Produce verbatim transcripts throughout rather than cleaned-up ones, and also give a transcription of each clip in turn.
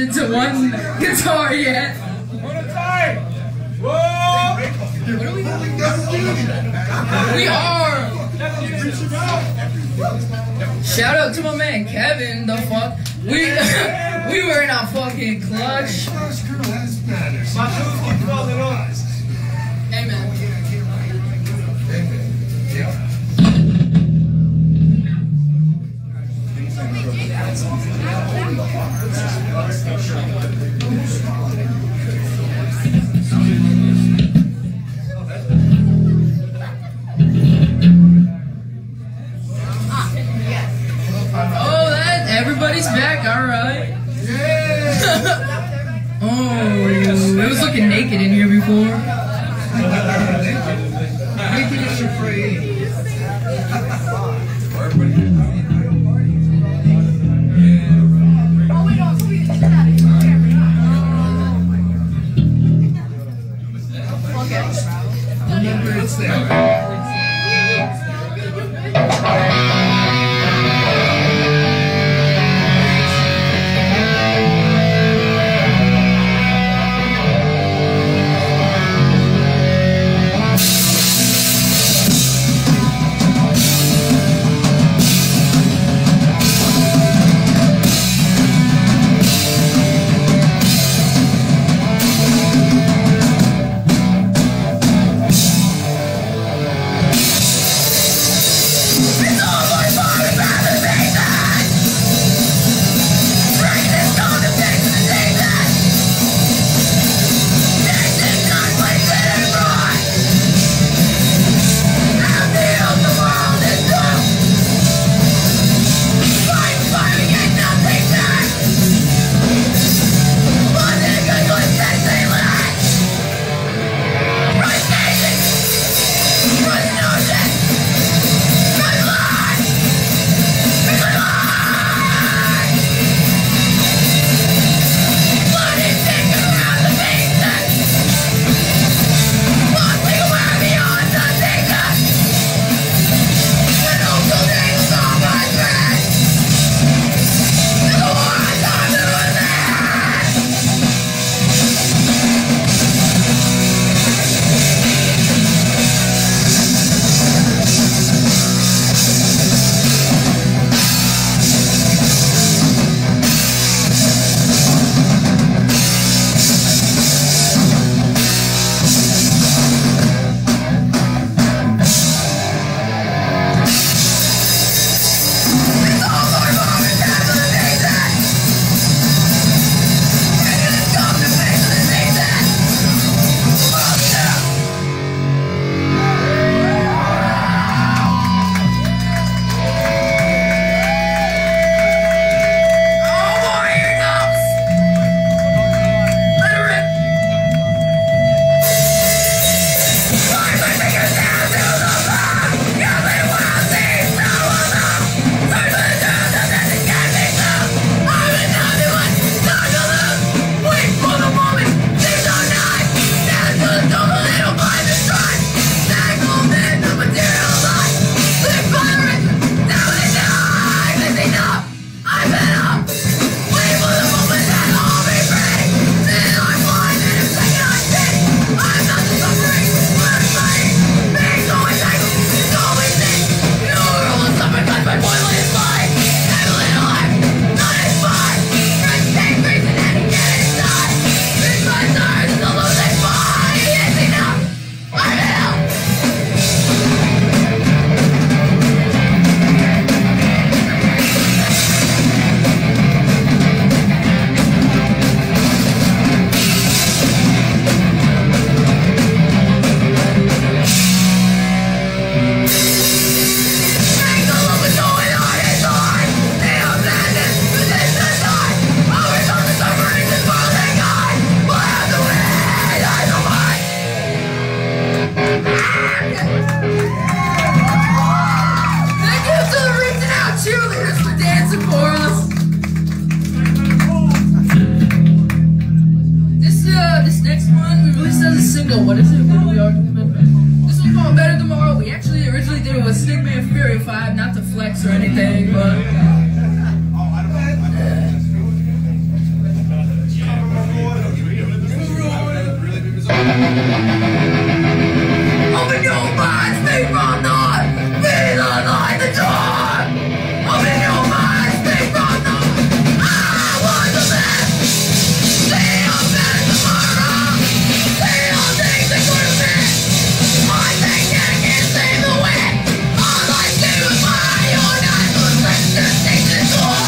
limited to one guitar yet. Whoa! What are we doing? We are! Shout out to my man Kevin, the fuck. We we were in our fucking clutch. Amen. Oh, that everybody's back, alright. Oh, it was looking naked in here before. Naked is afraid. Remember, it's there. single. What is it? What do we are? This one's called Better Tomorrow. We actually originally did it with Stickman Fury five, not to flex or anything, but. Open your mind, speak from the heart. Be the light, the door. Open your mind, speak from the heart. I want the best. See your best tomorrow. See all things that could have been. I think that I can't save the way. All I see was my own eyes. Was left to take the door.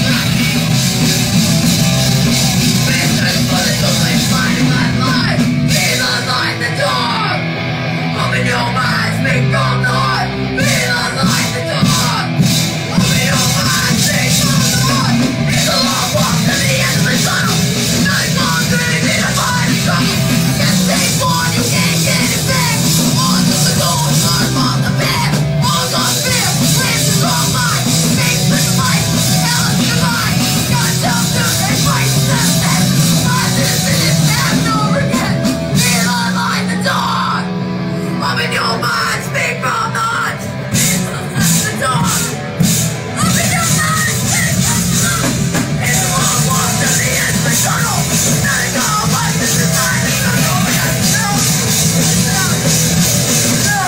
Business for the totally finding my life. Be the light, the door. Open your mind, speak from the heart. Be the light, the door. Open your mind, speak from the heart. It's a long walk to the end of the tunnel. Nothing more crazy to find a trouble. Can't stay born, you can't get it back. On to the door, turn from the bed. All on fear, plans is all mine. Makes the fight, hell is divine. Guns down to they fight, step, step. I this in this have no regret. Be the light, the door. Open your mind, speak from the heart. Be the door. Open your mind, speak from the heart. It's a long walk to the end of the tunnel. Nothing gonna fight this is time. It's not over yet. No, no, no.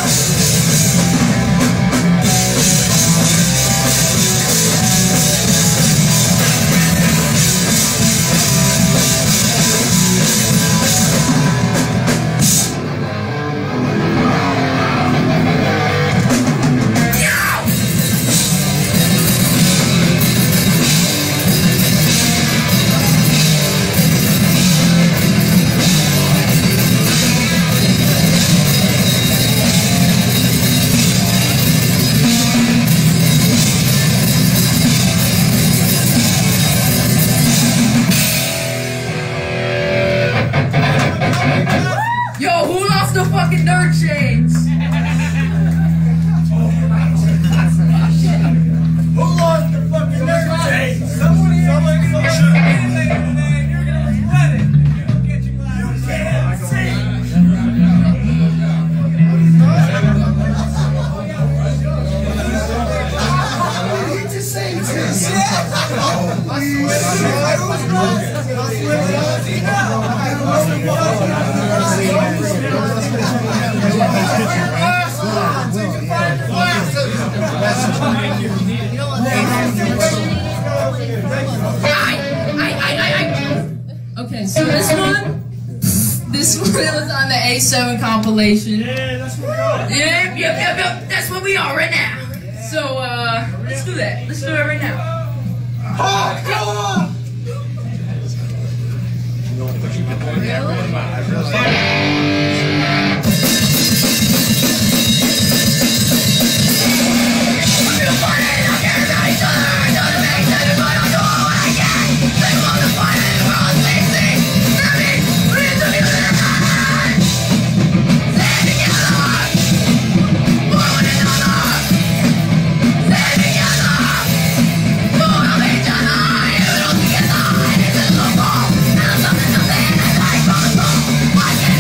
Yo, who lost the fucking dirt chains? Who lost the fucking dirt chains? Somebody, somebody, somebody. Anything, you're gonna regret it. You'll get your glasses. You can't see. You just say this. Okay, so this one, this one was on the A seven compilation. Yeah, that's what we are. Yep, yep, yep, yep. That's what we are right now. So, uh, let's do that. Let's do it right now. Oh, come on! Why can't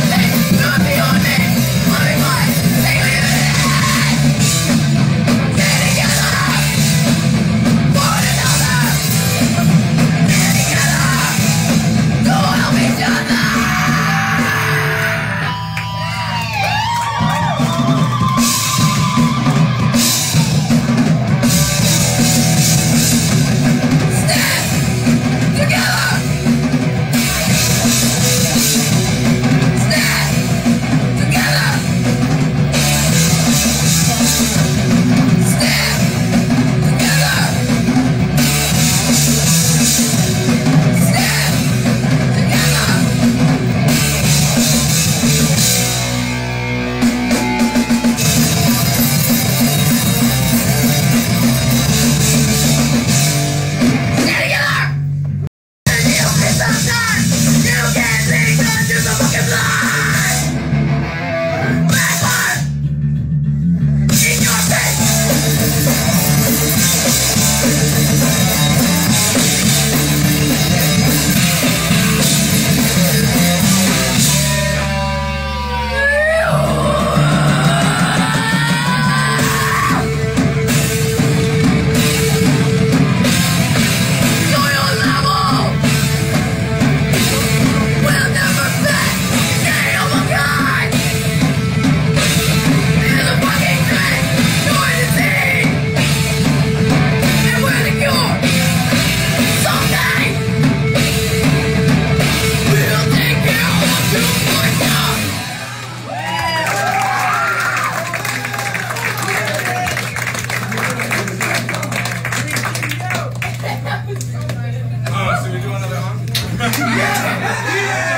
Yeah! Yeah!